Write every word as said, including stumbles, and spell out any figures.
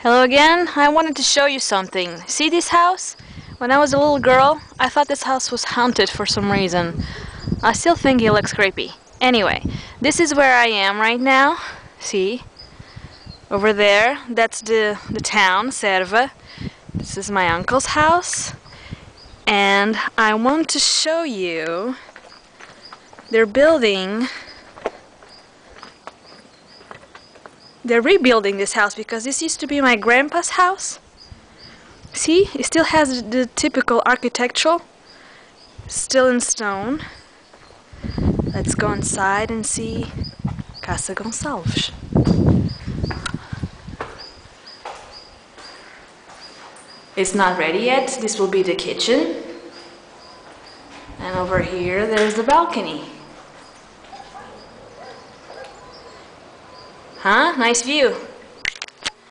Hello again. I wanted to show you something. See this house? When I was a little girl, I thought this house was haunted for some reason. I still think it looks creepy. Anyway, this is where I am right now. See? Over there, that's the, the town, Serva. This is my uncle's house. And I want to show you they're building They're rebuilding this house because this used to be my grandpa's house. See, it still has the typical architectural, still in stone. Let's go inside and see Casa Gonçalves. It's not ready yet. This will be the kitchen. And over here there's the balcony. Huh? Nice view.